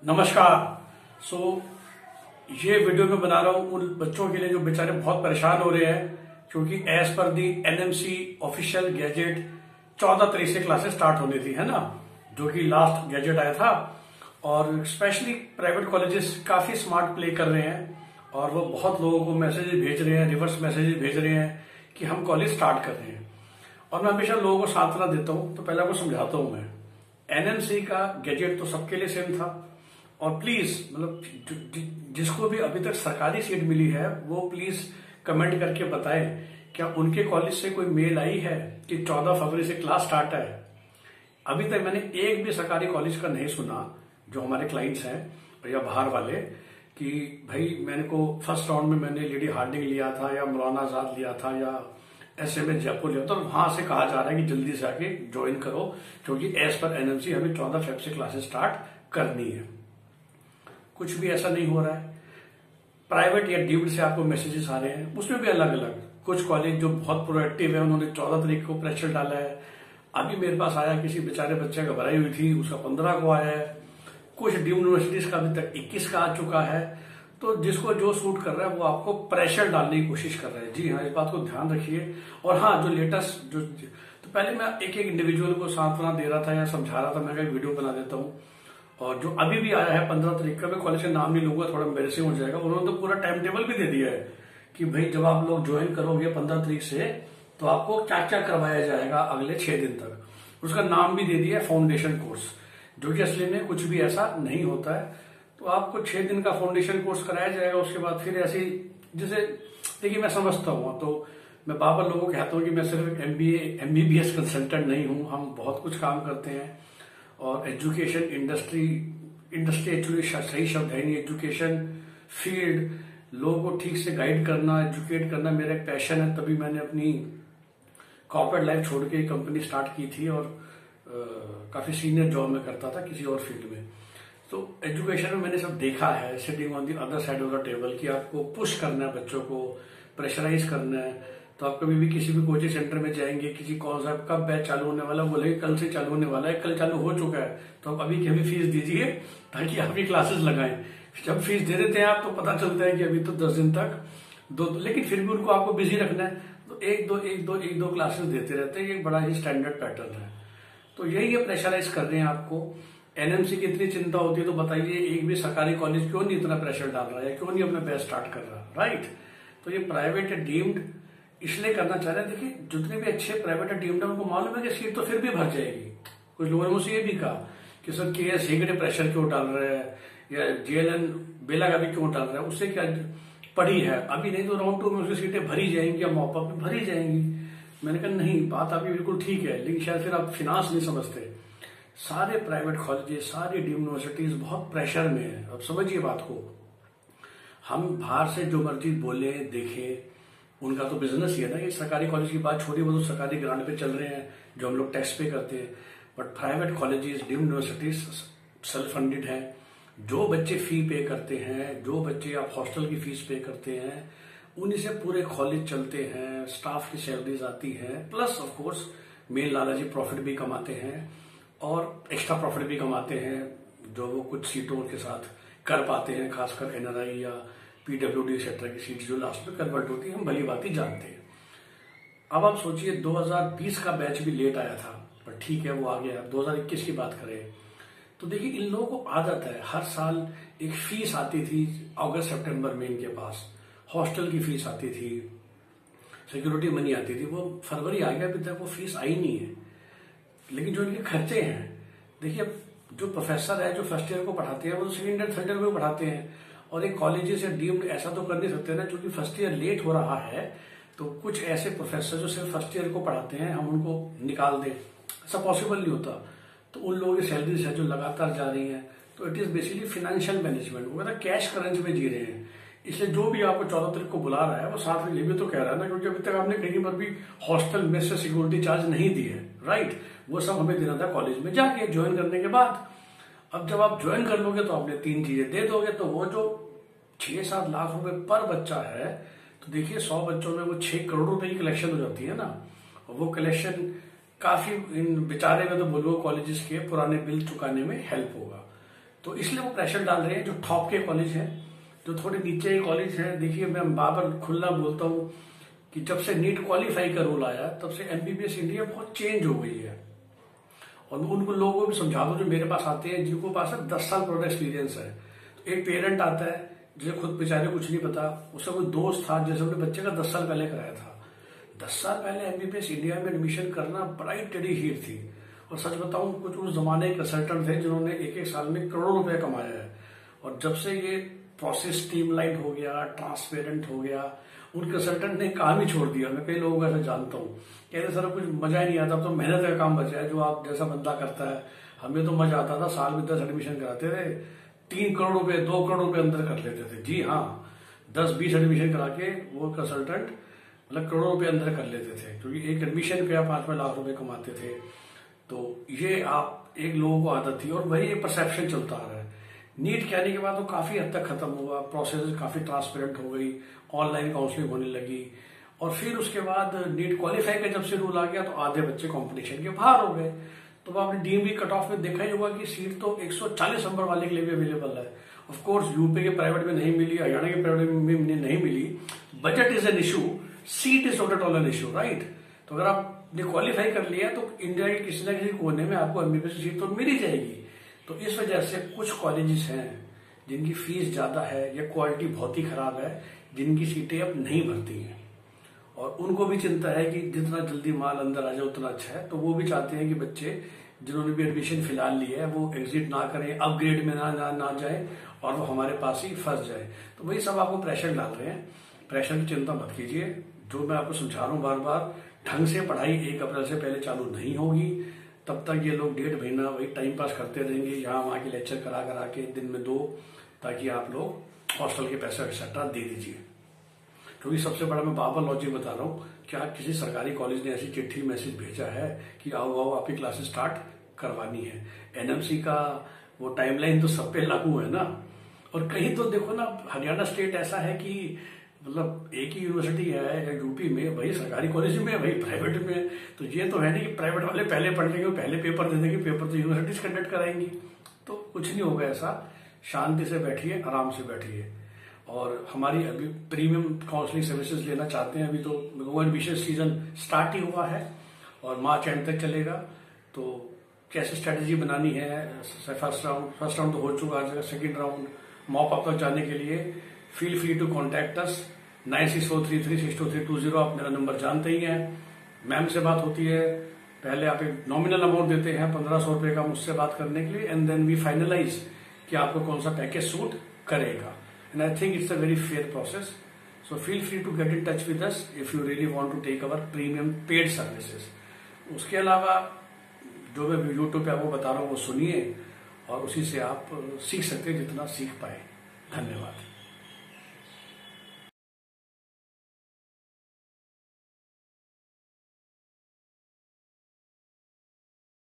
नमस्कार। ये वीडियो मैं बना रहा हूं उन बच्चों के लिए जो बेचारे बहुत परेशान हो रहे हैं, क्योंकि एज पर दी एनएमसी ऑफिशियल गैजेट 14 तारीख से क्लासेस स्टार्ट होनी थी, है ना, जो कि लास्ट गैजेट आया था। और स्पेशली प्राइवेट कॉलेजेस काफी स्मार्ट प्ले कर रहे हैं और वो बहुत लोगों को मैसेज भेज रहे हैं, रिवर्स मैसेज भेज रहे हैं कि हम कॉलेज स्टार्ट कर रहे हैं। और मैं हमेशा लोगों को सांत्वना देता हूं, तो पहले आपको समझाता हूं। मैं एनएमसी का गैजेट तो सबके लिए सेम था, और प्लीज मतलब जिसको भी अभी तक सरकारी सीट मिली है वो प्लीज कमेंट करके बताएं क्या उनके कॉलेज से कोई मेल आई है कि 14 फरवरी से क्लास स्टार्ट है। अभी तक मैंने एक भी सरकारी कॉलेज का नहीं सुना जो हमारे क्लाइंट्स हैं या बाहर वाले कि भाई मैंने को फर्स्ट राउंड में मैंने लेडी हार्डिंग लिया था या मौलाना आजाद लिया था या एसएमएस जयपुर लिया था, और वहां से कहा जा रहा है कि जल्दी से आके ज्वाइन करो क्योंकि एज पर एनएमसी हमें 14 फेब से क्लासेस स्टार्ट करनी है। कुछ भी ऐसा नहीं हो रहा है। प्राइवेट या डीम्ड से आपको मैसेजेस आ रहे हैं, उसमें भी अलग अलग। कुछ कॉलेज जो बहुत प्रोएक्टिव है उन्होंने 14 तारीख को प्रेशर डाला है। अभी मेरे पास आया किसी बेचारे बच्चे घबराई हुई थी, उसका 15 को आया है। कुछ डीम्ड यूनिवर्सिटीज का अभी तक 21 का आ चुका है। तो जिसको जो सूट कर रहा है वो आपको प्रेशर डालने की कोशिश कर रहा है। जी हाँ, इस बात को ध्यान रखिए। और हाँ, जो लेटेस्ट तो पहले मैं एक एक इंडिविजुअल को सांत्वना दे रहा था या समझा रहा था, मैं एक वीडियो बना देता हूँ। और जो अभी भी आया है 15 तारीख का, मैं कॉलेज का नाम नहीं लूंगा, थोड़ा एम्बेरसिंग हो जाएगा। उन्होंने तो पूरा टाइम टेबल भी दे दिया है कि भाई जब आप लोग ज्वाइन करोगे 15 तारीख से तो आपको क्या क्या करवाया जाएगा अगले 6 दिन तक। उसका नाम भी दे दिया है फाउंडेशन कोर्स, जो कि असली में कुछ भी ऐसा नहीं होता है। तो आपको 6 दिन का फाउंडेशन कोर्स कराया जाएगा। उसके बाद फिर ऐसी जैसे देखिए, मैं समझता हूँ तो मैं बार बार लोगों को कहता हूँ कि मैं सिर्फ एमबीबीएस कंसल्टेंट नहीं हूँ, हम बहुत कुछ काम करते हैं। और एजुकेशन इंडस्ट्री एक्चुअली सही शब्द है नहीं, एजुकेशन फील्ड, लोगों को ठीक से गाइड करना, एजुकेट करना मेरा एक पैशन है। तभी मैंने अपनी कॉर्पोरेट लाइफ छोड़ के कंपनी स्टार्ट की थी और काफी सीनियर जॉब में करता था किसी और फील्ड में। तो एजुकेशन में मैंने सब देखा है, sitting on the other side of the table, कि आपको पुश करना है, बच्चों को प्रेशराइज करना है। तो आप कभी भी किसी भी कोचिंग सेंटर में जाएंगे, किसी कौन सा कब बैच चालू होने वाला, बोलेंगे कल से चालू होने वाला है, कल चालू हो चुका है, तो आप अभी की अभी फीस दीजिए ताकि आपकी क्लासेस लगाएं। जब फीस दे देते हैं आप तो पता चलता है कि अभी तो 10 दिन तक लेकिन फिर भी उनको आपको बिजी रखना है, तो एक दो क्लासेस देते रहते हैं। ये बड़ा ही स्टैंडर्ड पैटर्न है। तो यही ये प्रेशराइज कर रहे हैं आपको। एनएमसी की इतनी चिंता होती है तो बताइए एक भी सरकारी कॉलेज क्यों नहीं इतना प्रेशर डाल रहा है, क्यों नहीं अपना बैच स्टार्ट कर रहा, राइट। तो ये प्राइवेट या डीम्ड इसलिए करना चाह रहे हैं। देखिए, जितने भी अच्छे प्राइवेट या डीम्ड है उनको मालूम है कि सीट तो फिर भी भर जाएगी। कुछ लोगों ने मुझसे ये भी कहा कि सर केएससी के प्रेशर क्यों डाल रहे हैं या जेएलएन बेला का भी क्यों डाल रहा है, उससे क्या पड़ी है, अभी नहीं तो राउंड 2 में उसकी सीटें भरी जाएंगी या मॉपअप में भरी जाएंगी। मैंने कहा नहीं, बात आपकी बिल्कुल ठीक है, लेकिन शायद फिर आप फिनांस नहीं समझते। सारे प्राइवेट कॉलेजेस, सारी डीम्ड यूनिवर्सिटीज बहुत प्रेशर में है। अब समझिए बात को, हम बाहर से जो मर्जी बोले देखें, उनका तो बिजनेस ही है ना। ये सरकारी कॉलेज की बात छोड़ी, वो तो सरकारी ग्रांट पे चल रहे हैं जो हम लोग टैक्स पे करते हैं। But private colleges, deemed universities self funded है। जो बच्चे फी पे करते हैं, जो बच्चे आप हॉस्टल की फीस पे करते हैं, उन्हीं से पूरे कॉलेज चलते हैं, स्टाफ की सैलरीज आती हैं, प्लस ऑफ कोर्स मेन लालाजी प्रॉफिट भी कमाते हैं और एक्स्ट्रा प्रॉफिट भी कमाते हैं जो वो कुछ सीटों के साथ कर पाते हैं, खासकर एनआरआई या पीडब्ल्यूडी एक्सेट्रा की सीट जो लास्ट में कन्वर्ट होती है, हम भली बात ही जानते हैं। अब आप सोचिए 2020 का बैच भी लेट आया था, पर ठीक है वो आ गया। 2021 की बात करें तो देखिए, इन लोगों को आदत है, हर साल एक फीस आती थी अगस्त सितंबर में इनके पास, हॉस्टल की फीस आती थी, सिक्योरिटी मनी आती थी। वो फरवरी आ गया, अभी तक वो फीस आई नहीं है। लेकिन जो इनके खर्चे हैं, देखिए जो प्रोफेसर है जो फर्स्ट ईयर को पढ़ाते हैं वो तो सेकेंड ईयर थर्ड ईयर को पढ़ाते हैं। और एक कॉलेजेस या डीम्ड ऐसा तो कर नहीं सकते ना, क्योंकि फर्स्ट ईयर लेट हो रहा है तो कुछ ऐसे प्रोफेसर जो सिर्फ फर्स्ट ईयर को पढ़ाते हैं हम उनको निकाल दें, ऐसा पॉसिबल नहीं होता। तो उन लोगों की सैलरीज है जो लगातार जा रही है। तो it is basically financial management, वो कहता कैश करेंसी में जी रहे हैं। इसलिए जो भी आपको 14 तारीख को बुला रहा है वो साथ में ये भी तो कह रहा है ना, क्योंकि अभी तक आपने कहीं पर भी हॉस्टल में से सिक्योरिटी चार्ज नहीं दी है, राइट। वो सब हमें देना था कॉलेज में जाके ज्वाइन करने के बाद। अब जब आप ज्वाइन कर लोगे तो आपने 3 चीजें दे दोगे, तो वो जो 6-7 लाख रुपए पर बच्चा है, तो देखिए 100 बच्चों में वो 6 करोड़ रुपए की कलेक्शन हो जाती है ना। और वो कलेक्शन काफी इन बेचारे में तो बोलो कॉलेजेस के पुराने बिल चुकाने में हेल्प होगा। तो इसलिए वो प्रेशर डाल रहे हैं जो टॉप के कॉलेज हैं, जो थोड़े नीचे के कॉलेज हैं। देखिए मैं बार खुला बोलता हूँ कि जब से नीट क्वालिफाई का रूल आया तब से एमबीबीएस इंडिया बहुत चेंज हो गई है। और मैं उनको लोगों को भी समझा दूं जो मेरे पास आते हैं, जिनको पास 10 साल प्रोडक्ट एक्सपीरियंस है। तो एक पेरेंट आता है जिसे खुद बेचारे कुछ नहीं पता, उसका कोई दोस्त था जैसे अपने बच्चे का 10 साल पहले कराया था। 10 साल पहले एमबीबीएस इंडिया में एडमिशन करना बड़ी टेढ़ी हीर थी। और सच बताऊं, कुछ उस जमाने के कंसल्टेंट थे जिन्होंने एक एक साल में करोड़ों रुपए कमाया है। और जब से ये प्रोसेस स्ट्रीमलाइन हो गया, ट्रांसपेरेंट हो गया, उन कंसल्टेंट ने काम ही छोड़ दिया। मैं कई लोगों को ऐसा जानता हूँ, कहते सर कुछ मजा ही नहीं आता, तो मेहनत का काम बचा है जो आप जैसा बंदा करता है। हमें तो मजा आता था, साल में 10 एडमिशन कराते थे, 3 करोड़ रुपए 2 करोड़ रुपए अंदर कर लेते थे। जी हाँ, 10-20 एडमिशन करा के वो कंसल्टेंट मतलब करोड़ों रुपए अंदर कर लेते थे, क्योंकि एक एडमिशन पे आप 5 लाख रुपए कमाते थे। तो ये आप एक लोगों को आदत थी और वही परसेप्शन चलता आ रहा है। नीट के आने के बाद तो काफी हद तक खत्म हुआ, प्रोसेस काफी ट्रांसपेरेंट हो गई, ऑनलाइन काउंसलिंग होने लगी। और फिर उसके बाद नीट क्वालिफाई का जब से रूल आ गया तो आधे बच्चे कंपटीशन के बाहर हो गए। तो आपने डीएमवी कट ऑफ में देखा ही होगा कि सीट तो 140 नंबर वाले के लिए भी अवेलेबल है। ऑफ कोर्स यूपी के प्राइवेट में नहीं मिली, हरियाणा के प्राइवेट में नहीं मिली। Budget is an issue, seat is not at all an issue, right. तो अगर आपने क्वालिफाई कर लिया तो इंडिया के किसी न किसी कोने में आपको एमबीबीएस सीट तो मिल ही जाएगी। तो इस वजह से कुछ कॉलेजेस हैं जिनकी फीस ज्यादा है या क्वालिटी बहुत ही खराब है, जिनकी सीटें अब नहीं भरती हैं। और उनको भी चिंता है कि जितना जल्दी माल अंदर आ जाए उतना अच्छा है। तो वो भी चाहते हैं कि बच्चे जिन्होंने भी एडमिशन फिलहाल लिया है वो एग्जिट ना करें, अपग्रेड में ना जाए और वो हमारे पास ही फंस जाए। तो वही सब आपको प्रेशर डाल रहे हैं। प्रेशर की चिंता मत कीजिए। जो मैं आपको समझा रहा हूँ बार बार, ढंग से पढ़ाई 1 अप्रैल से पहले चालू नहीं होगी। तब तक ये लोग 1.5 महीना वही टाइम पास करते रहेंगे, यहाँ वहां के लेक्चर करा के दिन में 2, ताकि आप लोग हॉस्टल के पैसे एक्सेट्रा दे दीजिए। क्योंकि सबसे बड़ा मैं बाबा लॉजिक बता रहा हूँ, क्या किसी सरकारी कॉलेज ने ऐसी चिट्ठी मैसेज भेजा है कि आओ आपकी क्लासेस स्टार्ट करवानी है। एनएमसी का वो टाइमलाइन तो सब पे लागू है ना। और कहीं तो देखो ना, हरियाणा स्टेट ऐसा है कि मतलब एक ही यूनिवर्सिटी है यूपी में, वही सरकारी कॉलेज में, वही प्राइवेट में। तो ये तो है नहीं कि प्राइवेट वाले पहले पढ़ लेंगे, पहले पेपर दे देंगे, पेपर तो यूनिवर्सिटीज कंडक्ट कराएंगी। तो कुछ नहीं होगा ऐसा। शांति से बैठिए, आराम से बैठिए। और हमारी अभी प्रीमियम काउंसलिंग सर्विसेज लेना चाहते हैं, अभी तो एडमिशन सीजन स्टार्ट ही हुआ है और मार्च एंड तक चलेगा। तो कैसे स्ट्रेटेजी बनानी है, फर्स्ट राउंड तो हो चुका है, सेकेंड राउंड मॉक अप तक जाने के लिए feel free to contact us 9643362320। आप मेरा नंबर जानते ही हैं। मैम से बात होती है, पहले आप एक नॉमिनल अमाउंट देते हैं 1500 रुपए का मुझसे बात करने के लिए, एंड देन वी फाइनलाइज कि आपको कौन सा पैकेज सूट करेगा। And I think it's a very fair process. So feel free to get in touch with us if you really want to take our premium paid services. उसके अलावा जो मैं YouTube पे आपको बता रहा हूँ वो सुनिए और उसी से आप सीख सकते हैं जितना सीख पाए। धन्यवाद।